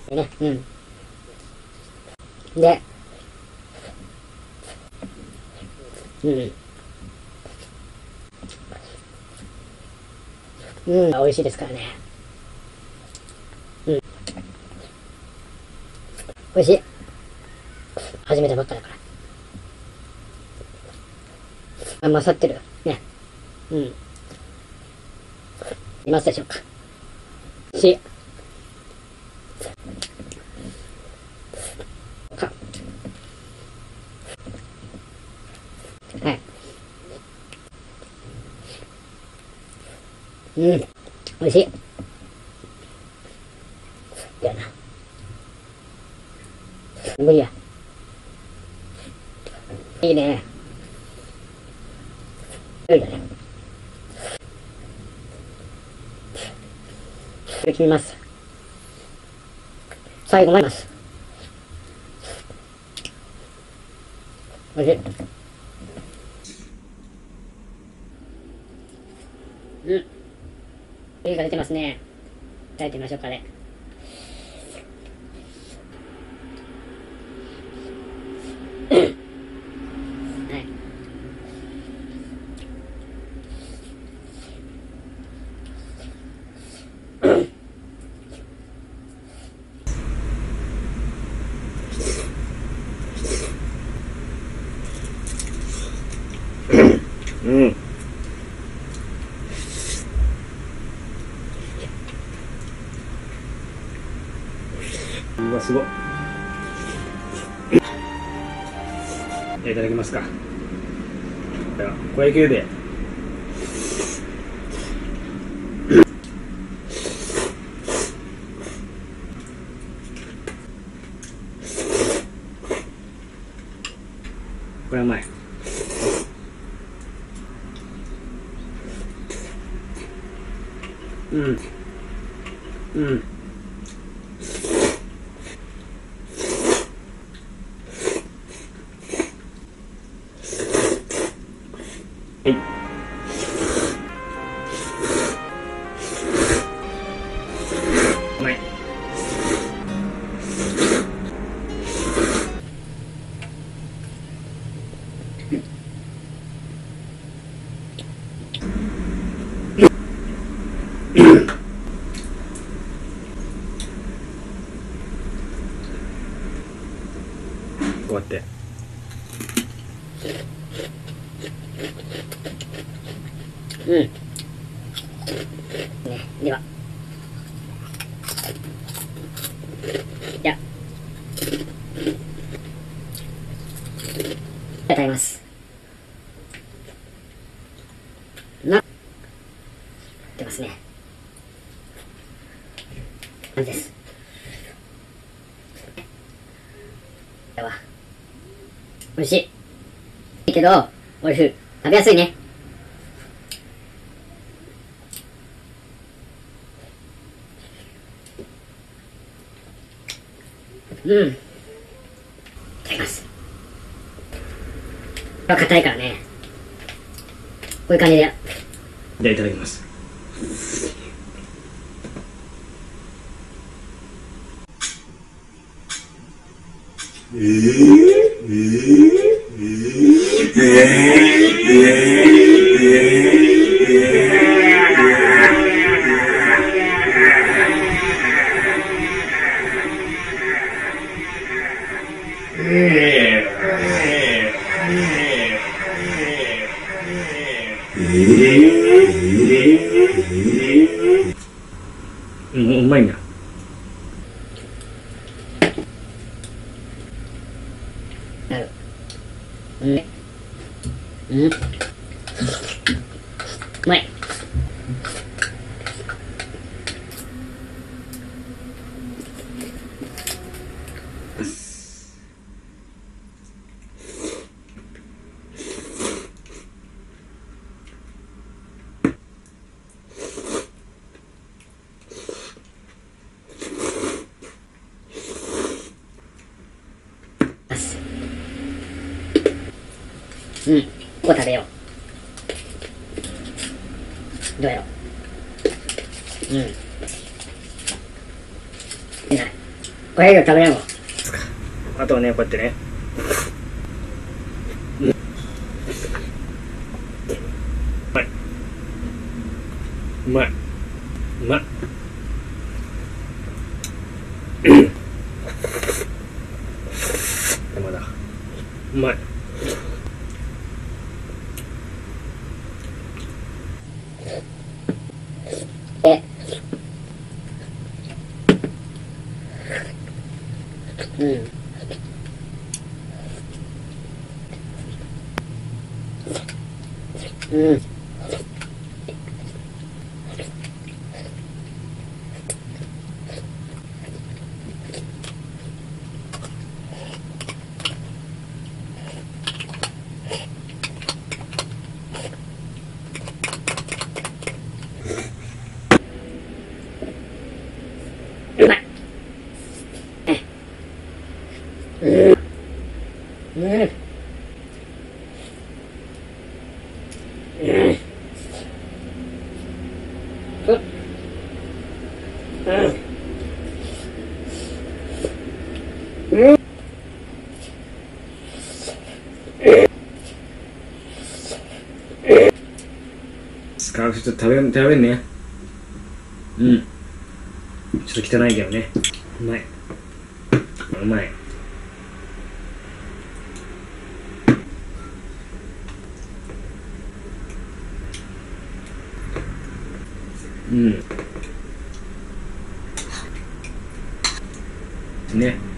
でね、うん。で、うん。うん、美味しいですからね。うん。美味しい。初めてばっかだから。あ、勝ってる。ね。うん。いますでしょうか。し、か。はい。うん。美味しい。だよな。無理や。いいね。いいだね。これ決めます。最後までます。美味しい。うん。いいが出てますね。いただいてみましょうかね。はい。うん。うわ、すごい。いただきますか。では、小池で。これうまい。うん。うん。はい。うまい。こうやって。うん。ね、では。じゃあ。食べます。出ますね。なんです。では。美味しい。いいけど、美味しい。食べやすいね。うん。いただきます。これは硬いからね。こういう感じで。じゃあいただきます。うん、うまいんだ。なる。うん。うん。うまい。うん。ここ食べよう。どうやろう。うん。いない。 これ以上食べれんわ。 あとはね、こうやってね。うまい。うまい。まだ。うまい。 うん。うん。うまい。うん。うん。うん。うん。 スカーフちょっと食べんね。うん。ちょっと汚いけどね。うまい。うまい。うん。ね。